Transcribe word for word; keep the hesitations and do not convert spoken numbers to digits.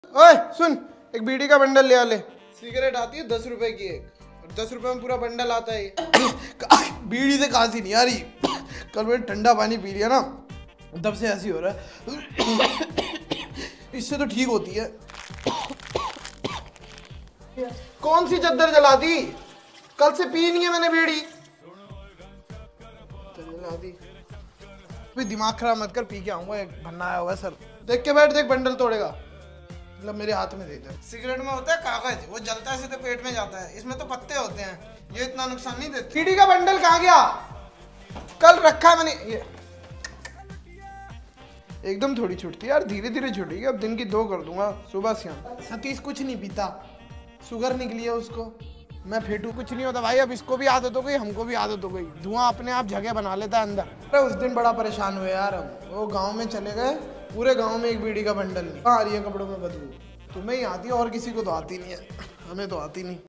ओए सुन, एक बीड़ी का बंडल ले आ ले। सिगरेट आती है दस रुपए की एक, और दस रुपए में पूरा बंडल आता है। बीड़ी से खांसी नहीं आ रही, कल मैंने ठंडा पानी पी लिया ना, तब से ऐसी हो रहा है। इससे तो ठीक होती है। कौन सी चद्दर जला दी? कल से पी नहीं है मैंने बीड़ी, तो जला दी। भी दिमाग खराब मत कर, पी के आऊंगा, एक भन्ना आया होगा सर। देख के बैठ, देख बंडल तोड़ेगा। मतलब मेरे हाथ में दे दे। सिगरेट में होता है कागज, वो जलता है सीधे पेट में जाता है। इसमें तो पत्ते होते हैं, ये इतना नुकसान नहीं देते। बीड़ी का बंडल कहाँ गया? कल रखा है मैंने ये। एकदम थोड़ी छुटती है यार, धीरे धीरे छुटेगी। अब दिन की दो कर दूंगा, सुबह शाम। सतीश कुछ नहीं पीता, शुगर निकली है उसको। मैं फेटू, कुछ नहीं होता भाई। अब इसको भी आदत हो गई, हमको भी आदत हो गई। धुआं अपने आप जगह बना लेता है अंदर। अरे उस दिन बड़ा परेशान हुए यार हम, वो गांव में चले गए, पूरे गांव में एक बीड़ी का बंडल नहीं। आ रही है कपड़ों में बदबू, तुम्हें ही आती है और किसी को तो आती नहीं है, हमें तो आती नहीं।